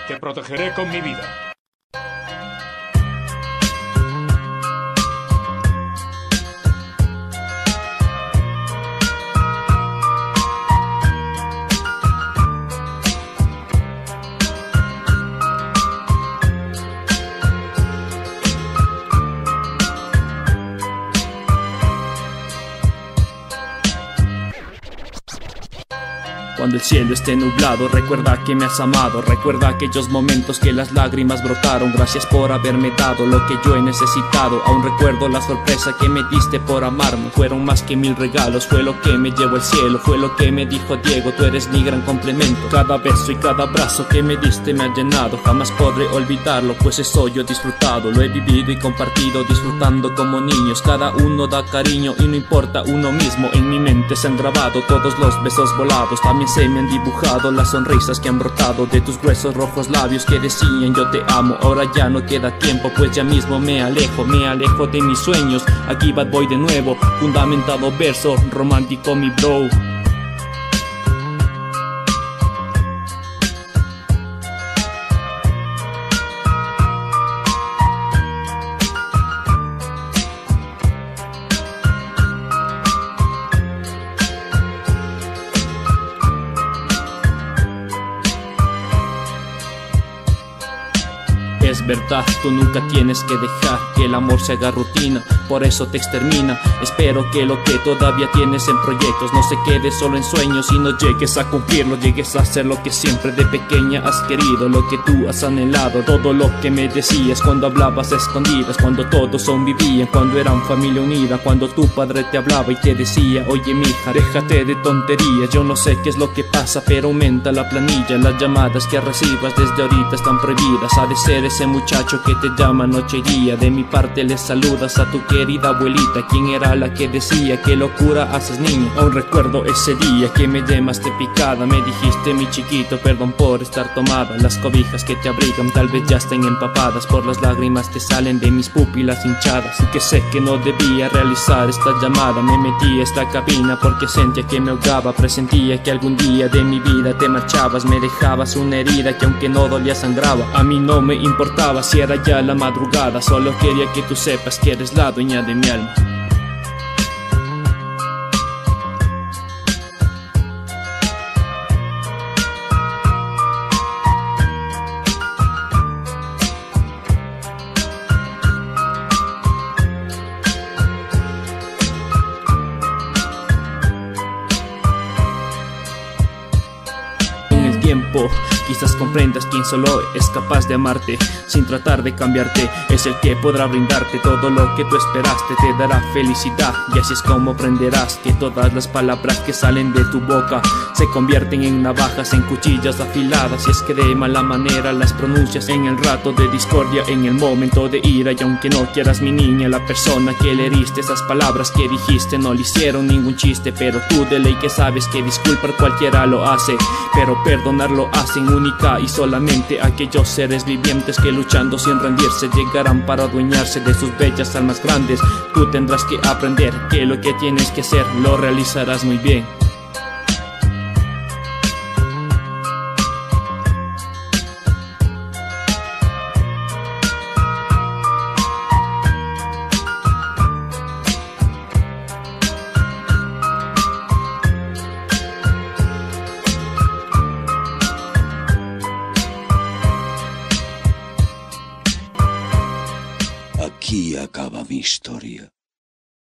Te protegeré con mi vida. Cuando el cielo esté nublado, recuerda que me has amado. Recuerda aquellos momentos que las lágrimas brotaron. Gracias por haberme dado lo que yo he necesitado. Aún recuerdo la sorpresa que me diste por amarme. Fueron más que 1000 regalos, fue lo que me llevó al cielo. Fue lo que me dijo Diego, tú eres mi gran complemento. Cada beso y cada abrazo que me diste me ha llenado. Jamás podré olvidarlo, pues eso yo he disfrutado. Lo he vivido y compartido, disfrutando como niños. Cada uno da cariño y no importa uno mismo. En mi mente se han grabado todos los besos volados. También se me han dibujado las sonrisas que han brotado de tus gruesos rojos labios que decían yo te amo. Ahora ya no queda tiempo, pues ya mismo me alejo de mis sueños. Aquí Bad Boy de nuevo, fundamentado verso romántico mi bro. Es verdad, tú nunca tienes que dejar que el amor se haga rutina, por eso te extermina. Espero que lo que todavía tienes en proyectos no se quede solo en sueños y no llegues a cumplirlo, llegues a hacer lo que siempre de pequeña has querido, lo que tú has anhelado. Todo lo que me decías cuando hablabas a escondidas, cuando todos aún vivían, cuando eran familia unida, cuando tu padre te hablaba y te decía oye mija, déjate de tonterías. Yo no sé qué es lo que pasa, pero aumenta la planilla. Las llamadas que recibas desde ahorita están prohibidas. Ha de ser ese muchacho que te llama noche y día. De mi parte le saludas a tu querida abuelita, quien era la que decía qué locura haces niña. Aún recuerdo ese día que me llamaste picada, me dijiste mi chiquito perdón por estar tomada. Las cobijas que te abrigan tal vez ya estén empapadas, por las lágrimas te salen de mis pupilas hinchadas. Y que sé que no debía realizar esta llamada, me metí a esta cabina porque sentía que me ahogaba. Presentía que algún día de mi vida te marchabas, me dejabas una herida que aunque no dolía sangraba. A mí no me importaba si era ya la madrugada, solo quería que tú sepas que eres la dueña de mi alma. Quizás comprendas quién solo es capaz de amarte sin tratar de cambiarte. Es el que podrá brindarte todo lo que tú esperaste, te dará felicidad y así es como aprenderás que todas las palabras que salen de tu boca se convierten en navajas, en cuchillas afiladas. Y es que de mala manera las pronuncias en el rato de discordia, en el momento de ira. Y aunque no quieras mi niña, la persona que le heriste, esas palabras que dijiste no le hicieron ningún chiste. Pero tú de ley que sabes que disculpar cualquiera lo hace, pero perdonar lo hacen única y solamente aquellos seres vivientes que luchando sin rendirse llegarán para adueñarse de sus bellas almas grandes. Tú tendrás que aprender que lo que tienes que hacer lo realizarás muy bien. Aquí acaba mi historia.